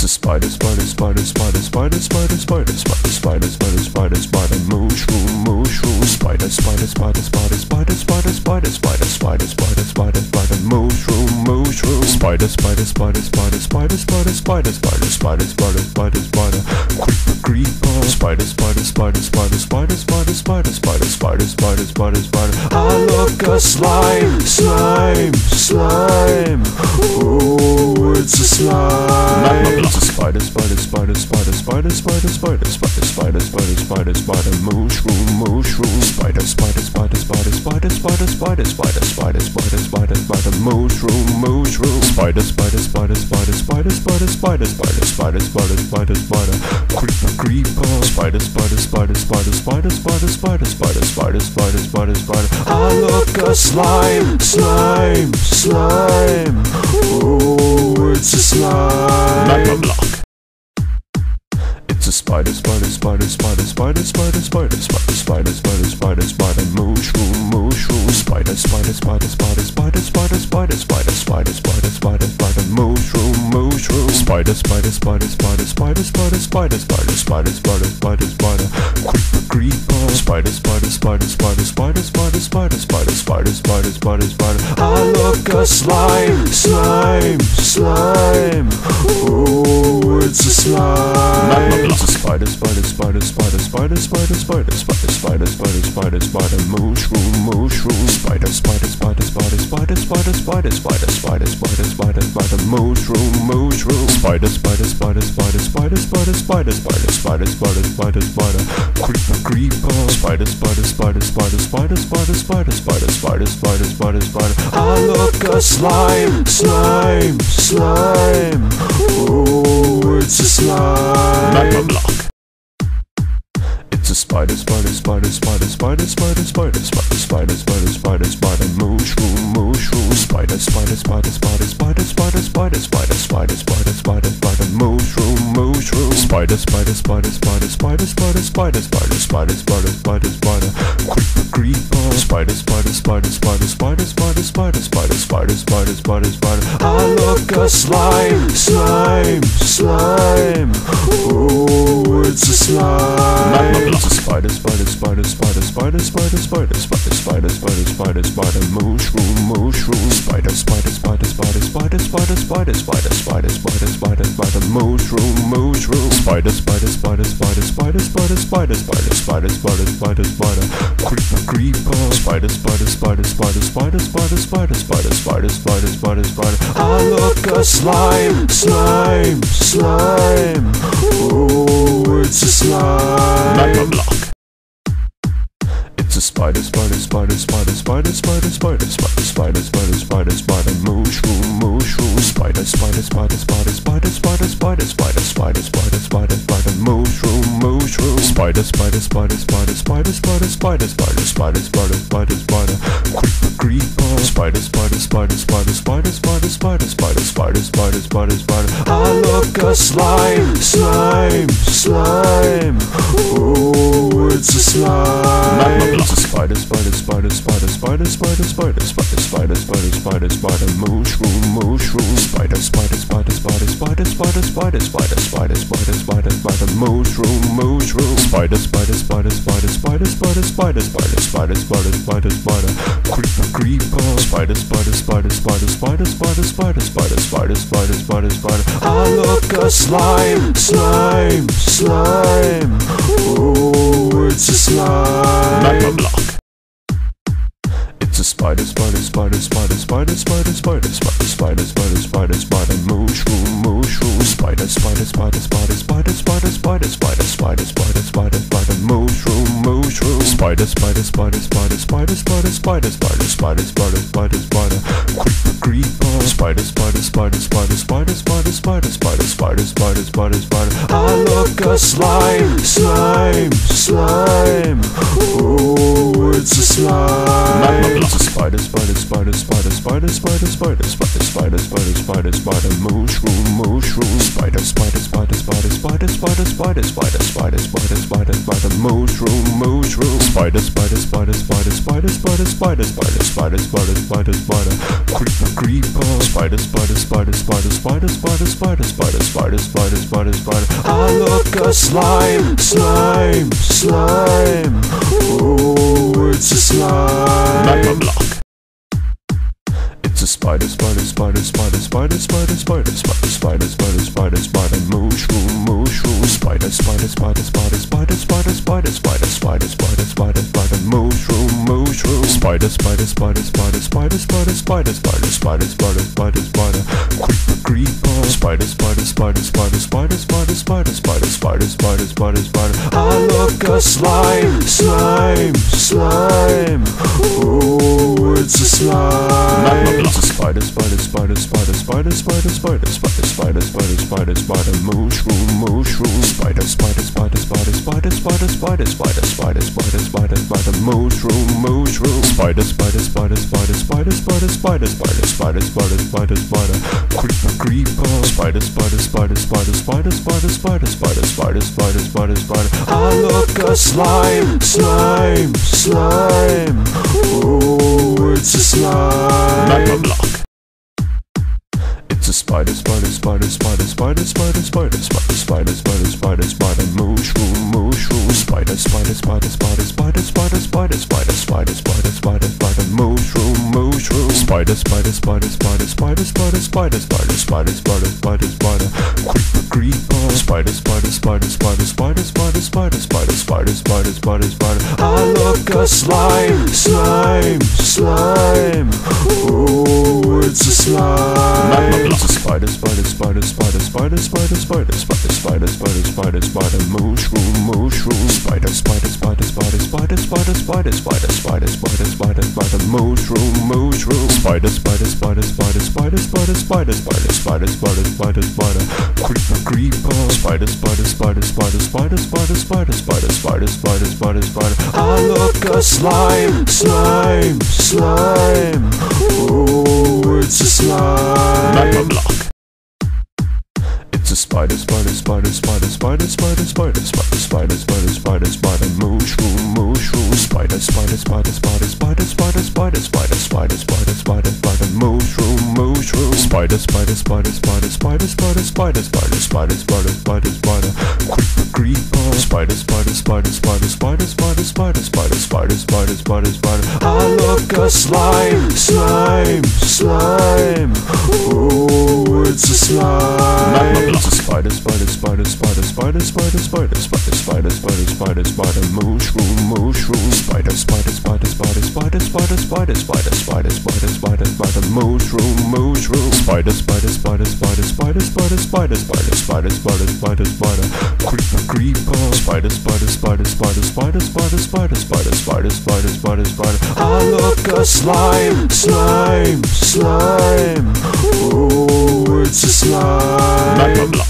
a spider, spider, spider, spider, spider, spider, spider, spider, spider, spider, spider, spider, mushroom, mushroom, spider, spider, spider, spider, spider, spider, spider, spider, spider, spider, spider, spider, mushroom, mushroom, spider, spider, spider, spider, spider, spider, spider, spider, spider, spider, spider, spider, creeper, creeper, spider, spider, spider, spider, spider, spider, spider, spider, spider, spider, spider, spider. I look a slime, slime, slime. Oh, it's a slime. It's a spider, spider, spider, spider, spider, spider, spider, spider, spider, spider, spider, spider, mushroom, mushroom, spider, spider, spider, spider, spider, spider, spider, spider, spider, spider, spider, spider, mushroom, mushroom, spider, spider, spider, spider, spider, spider, spider, spider, spider, spider, spider, spider, creeper, creeper, spider, spider, spider, spider, spider, spider, spider, spider, spider, spider, spider, spider. I look a slime, slime, slime. Oh, it's a slime. Magma block. It's a spider, spider, spider, spider, spider, spider, spider, spider, spider, spider, spider, spider, mushroom, mushroom, spider, spider, spider, spider, spider, spider, spider, spider, spider, spider, spider, spider, mushroom, mushroom, spider, spider, spider, spider, spider, spider, spider, spider, spider, spider, spider, spider, creeper, creeper, spider, spider, spider, spider, spider, spider, spider, spider, spider, spider, spider, spider. I look a slime, slime, slime. Oh, it's a slime. It's a spider, spider, spider, spider, spider, spider, spider, spider, spider, spider, spider, spider, mushroom, mushroom, spider, spider, spider, spider, spider, spider, spider, spider, spider, spider, spider, spider, mushroom, mushroom, spider, spider, spider, spider, spider, spider, spider, spider, spider, spider, spider, spider, creeper, creeper, spider, spider, spider, spider, spider, spider, spider, spider, spider, spider, spider, spider. I look a slime, slime, slime. Oh, it's a slime. Magma block. It's a spider, spider, spider, spider, spider, spider, spider, spider, spider, spider, spider, spider, mushroom, mushroom, spider, spider, spider, spider, spider, spider, spider, spider, spider, spider, spider, spider, mushroom, mushroom, spider, spider, spider, spider, spider, spider, spider, spider, spider, spider, spider, spider, creeper, creeper, spider, spider, spider, spider, spider, spider, spider, spider, spider, spider, spider, spider. I look a slime, slime, slime. Oh, it's a slime. It's a spider, spider, spider, spider, spider, spider, spider, spider, spider, spider, spider, spider, mushroom, mushroom, spider, spider, spider, spider, spider, spider, spider, spider, spider, spider, spider, spider, mushroom, mushroom, spider, spider, spider, spider, spider, spider, spider, spider, spider, spider, spider, spider, creeper, creeper, spider, spider, spider, spider, spider, spider, spider, spider, spider, spider, spider, spider. I look a slime, slime, slime. Oh, it's a slime. Magma block. It's a spider, spider, spider, spider, spider, spider, spider, spider, spider, spider, spider, spider, mushroom, mushroom, spider, spider, spider, spider, spider, spider, spider, spider, spider, spider, spider, spider, mushroom, mushroom, spider, spider, spider, spider, spider, spider, spider, spider, spider, spider, spider, spider, creeper, creeper, spider, spider, spider, spider, spider, spider, spider, spider, spider, spider, spider, spider. I look a slime, slime, slime. Oh, it's a slime. It's a spider, spider, spider, spider, spider, spider, spider, spider, spider, spider, spider, spider, mushroom, mushroom, spider, spider, spider, spider, spider, spider, spider, spider, spider, spider, spider, spider, mushroom, mushroom, spider, spider, spider, spider, spider, spider, spider, spider, spider, spider, spider, spider, creeper, creeper, spider, spider, spider, spider, spider, spider, spider, spider, spider, spider, spider, spider. I look a slime, slime, slime. Oh, it's a slime. Magma block. It's a spider, spider, spider, spider, spider, spider, spider, spider, spider, spider, spider, spider, mushroom, mushroom, spider, spider, spider, spider, spider, spider, spider, spider, spider, spider, spider, spider, mushroom, mushroom, spider, spider, spider, spider, spider, spider, spider, spider, spider, spider, spider, spider, creeper, creeper, spider, spider, spider, spider, spider, spider, spider, spider, spider, spider, spider, spider. I look a slime, slime, slime. Oh, it's a slime. It's a spider, spider, spider, spider, spider, spider, spider, spider, spider, spider, spider, spider, mushroom, mushroom, spider, spider, spider, spider, spider, spider, spider, spider, spider, spider, spider, spider, mushroom, mushroom, spider, spider, spider, spider, spider, spider, spider, spider, spider, spider, spider, spider, creeper, creeper, spider, spider, spider, spider, spider, spider, spider, spider, spider, spider, spider, spider. Ah, look, a slime, slime, slime. Oh, it's a slime. Magma block. It's a spider, spider, spider, spider, spider, spider, spider, spider, spider, spider, spider, spider, mushroom, mushroom, spider, spider, spider, spider, spider, spider, spider, spider, spider, spider, spider, spider, mushroom, mushroom, spider, spider, spider, spider, spider, spider, spider, spider, spider, spider, spider, spider, creeper, creeper, spider, spider, spider, spider, spider, spider, spider, spider, spider, spider, spider, spider. Ah, look, a slime, slime, slime. Oh, it's a slime. It's a spider, spider, spider, spider, spider, spider, spider, spider, spider, spider, spider, spider, mushroom, mushroom, spider, spider, spider, spider, spider, spider, spider, spider, spider, spider, spider, spider, mushroom, mushroom, spider, spider, spider, spider, spider, spider, spider, spider, spider, spider, spider, spider, creeper, creeper, spider, spider, spider, spider, spider, spider, spider, spider, spider, spider, spider, spider. Ah, look, a slime, slime, slime. Oh, it's a slime. Magma block. It's a spider, spider, spider, spider, spider, spider, spider, spider, spider, spider, spider, spider, mushroom, mushroom, spider, spider, spider, spider, spider, spider, spider, spider, spider, spider, spider, spider, mushroom, mushroom, spider, spider, spider, spider, spider, spider, spider, spider, spider, spider, spider, spider, creeper, creeper, spider, spider, spider, spider, spider, spider, spider, spider, spider, spider, spider, spider. Ah, look, a slime, slime, slime. Oh, it's a slime. It's a spider, spider, spider, spider, spider, spider, spider, spider, spider, spider, spider, spider, mushroom, mushroom, spider, spider, spider, spider, spider, spider, spider, spider, spider, spider, spider, spider, mushroom, mushroom, spider, spider, spider, spider, spider, spider, spider, spider, spider, spider, spider, spider, creeper, creeper, spider, spider, spider, spider, spider, spider, spider, spider, spider, spider, spider, spider. Ah, look, a slime, slime, slime. Oh, it's a slime. Magma block. It's a spider, spider, spider, spider, spider, spider, spider, spider, spider, spider, spider, spider, mushroom, mushroom, spider, spider, spider, spider, spider, spider, spider, spider, spider, spider, spider, spider, mushroom, mushroom, spider, spider, spider, spider, spider, spider, spider, spider, spider, spider, spider, spider, creeper, creeper, spider, spider, spider, spider, spider, spider, spider, spider, spider, spider, spider, spider. Ah, look, a slime, slime, slime. Oh, it's a slime. It's a spider, spider, spider, spider, spider, spider, spider, spider, spider, spider, spider, spider, mushroom, mushroom, spider, spider, spider, spider, spider, spider, spider, spider, spider, spider, spider, spider, mushroom, mushroom, spider, spider, spider, spider, spider, spider, spider, spider, spider, spider, spider, spider, creeper, creeper, spider, spider, spider, spider, spider, spider, spider, spider, spider, spider, spider, spider. Ah, look, a slime, slime, slime. Oh, it's a slime. Magma block.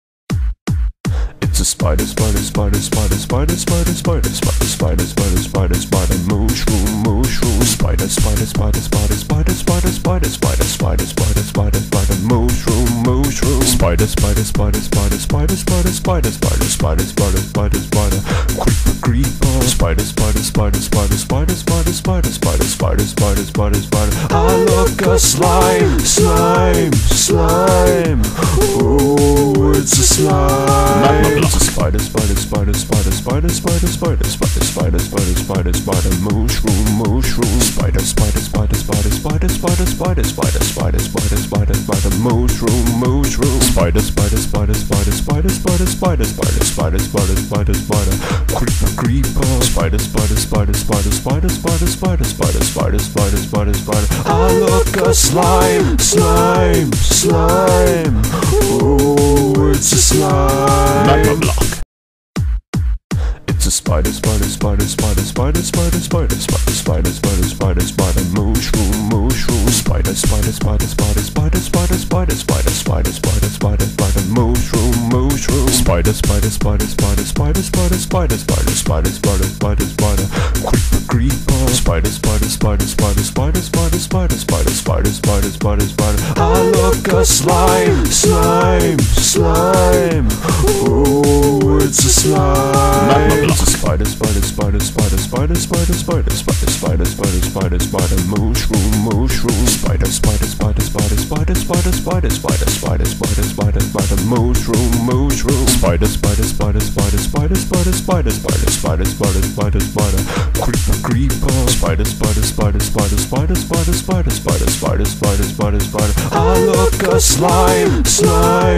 It's a spider, spider, spider, spider, spider, spider, spider, spider, spider, spider, spider, spider, mushroom, mushroom, spider, spider, spider, spider, spider, spider, spider, spider, spider, spider, spider, spider, mushroom, mushroom, spider, spider, spider, spider, spider, spider, spider, spider, spider, spider, spider, spider, creeper, creeper, spider, spider, spider, spider, spider, spider, spider, spider, spider, spider, spider, spider. Ah, look, a slime, slime, slime. Oh, it's a slime. It's a spider, spider, spider, spider, spider, spider, spider, spider, spider, spider, spider, spider, mushroom, mushroom, spider, spider, spider, spider, spider, spider, spider, spider, spider, spider, spider, spider, mushroom, mushroom, spider, spider, spider, spider, spider, spider, spider, spider, spider, spider, spider, spider, creeper, creeper, spider, spider, spider, spider, spider, spider, spider, spider, spider, spider, spider, spider. Ah, look, a slime, slime, slime. Oh, it's a slime. Magma block. It's a spider, spider, spider, spider, spider, spider, spider, spider, spider, spider, spider, spider, mushroom, mushroom, spider, spider, spider, spider, spider, spider, spider, spider, spider, spider, spider, spider, mushroom, mushroom, spider, spider, spider, spider, spider, spider, spider, spider, spider, spider, spider, spider, creeper, creeper, spider, spider, spider, spider, spider, spider, spider, spider, spider, spider, spider, spider. Ah, look, a slime, slime, slime. Oh, it's a slime. Magma block. It's a spider, spider, spider, spider, spider, spider, spider, spider, spider, spider, spider, spider, spider, mushroom, mushroom, spider, spider, spider, spider, spider, spider, spider, spider, spider, spider, spider, spider, mushroom, mushroom, spider, spider, spider, spider, spider, spider, spider, spider, spider, spider, spider, spider, creeper, creeper, spider, spider, spider, spider, spider, spider, spider, spider, spider, spider, spider, spider. I look a slime, slime.